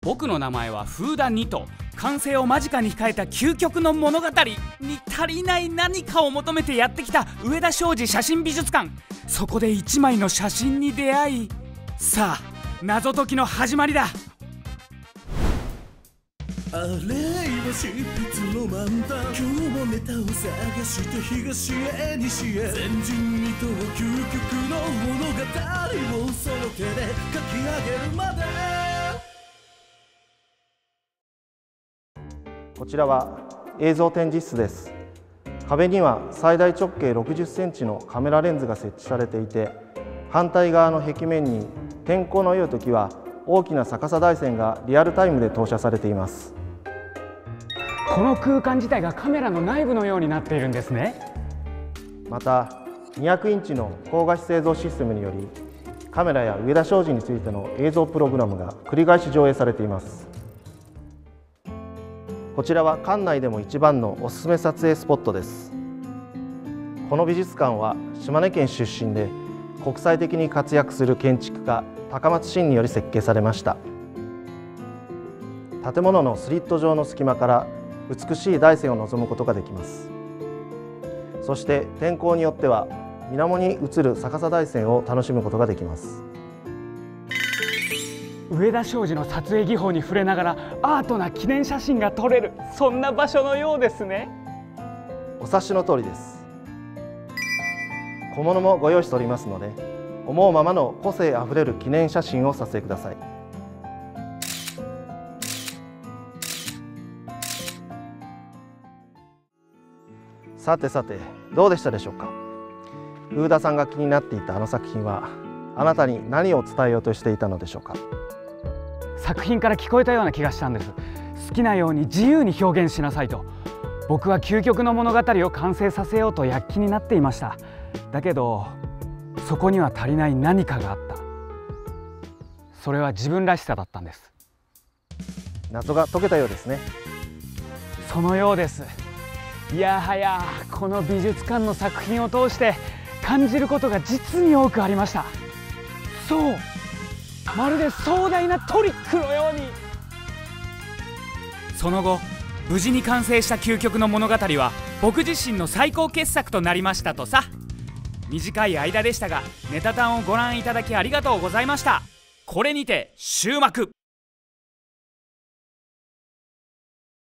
僕の名前はフーダニト。完成を間近に控えた究極の物語に足りない何かを求めてやってきた上田商事写真美術館。そこで一枚の写真に出会い、さあ謎解きの始まりだ。 あれは執筆ロマンだ。今日もネタを探して東へ西へ、前人未到究極の物語をその手で書き上げるまで。 こちらは映像展示室です。壁には最大直径60センチのカメラレンズが設置されていて、反対側の壁面に天候の良い時は大きな逆さ台船がリアルタイムで投射されています。 この空間自体がカメラの内部のようになっているんですね。 また200インチの高画質映像システムにより、カメラや上田商事についての映像プログラムが繰り返し上映されています。こちらは館内でも一番のおすすめ撮影スポットです。この美術館は島根県出身で国際的に活躍する建築家高松伸により設計されました。建物のスリット状の隙間から美しい大山を望むことができます。そして天候によっては水面に映る逆さ大山を楽しむことができます。 上田商事の撮影技法に触れながらアートな記念写真が撮れる、そんな場所のようですね。 お察しの通りです。小物もご用意しておりますので、思うままの個性あふれる記念写真を撮影ください。さてさて、どうでしたでしょうか。フーダさんが気になっていたあの作品はあなたに何を伝えようとしていたのでしょうか。 作品から聞こえたような気がしたんです。好きなように自由に表現しなさいと。僕は究極の物語を完成させようと躍起になっていました。だけどそこには足りない何かがあった。それは自分らしさだったんです。 謎が解けたようですね。 そのようです。いやはやこの美術館の作品を通して感じることが実に多くありました。そう、まるで壮大なトリックのように。その後無事に完成した究極の物語は僕自身の最高傑作となりましたとさ。短い間でしたがネタ単をご覧いただきありがとうございました。これにて終幕。